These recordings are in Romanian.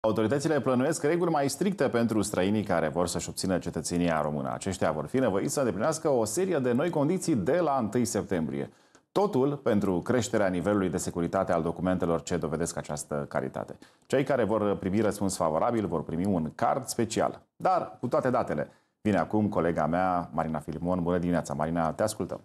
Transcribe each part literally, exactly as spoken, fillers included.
Autoritățile plănuiesc reguli mai stricte pentru străinii care vor să-și obțină cetățenia română. Aceștia vor fi nevoiți să îndeplinească o serie de noi condiții de la întâi septembrie. Totul pentru creșterea nivelului de securitate al documentelor ce dovedesc această calitate. Cei care vor primi răspuns favorabil vor primi un card special. Dar cu toate datele. Vine acum colega mea, Marina Filimon. Bună dimineața, Marina, te ascultăm.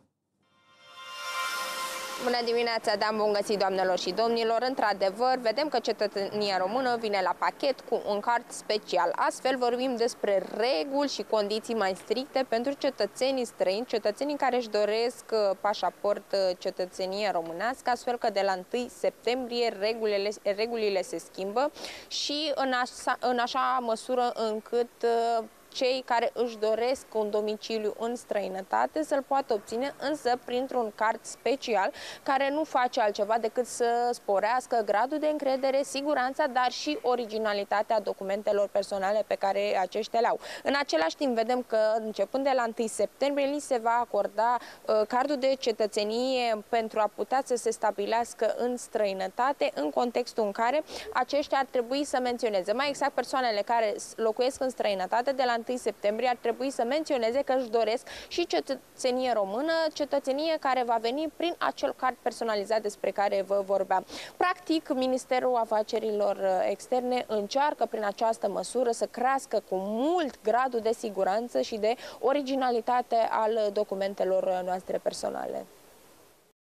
Bună dimineața, Dan, bun găsit, doamnelor și domnilor. Într-adevăr, vedem că cetățenia română vine la pachet cu un card special. Astfel vorbim despre reguli și condiții mai stricte pentru cetățenii străini, cetățenii care își doresc pașaport cetățenie românească, astfel că de la întâi septembrie regulile, regulile se schimbă și în așa, în așa măsură încât cei care își doresc un domiciliu în străinătate să-l poată obține, însă printr-un card special care nu face altceva decât să sporească gradul de încredere, siguranța, dar și originalitatea documentelor personale pe care aceștia le au. În același timp vedem că începând de la întâi septembrie li se va acorda uh, cardul de cetățenie pentru a putea să se stabilească în străinătate, în contextul în care aceștia ar trebui să menționeze, mai exact persoanele care locuiesc în străinătate, de la întâi septembrie ar trebui să menționeze că își doresc și cetățenie română, cetățenie care va veni prin acel card personalizat despre care vă vorbeam. Practic, Ministerul Afacerilor Externe încearcă prin această măsură să crească cu mult gradul de siguranță și de originalitate al documentelor noastre personale.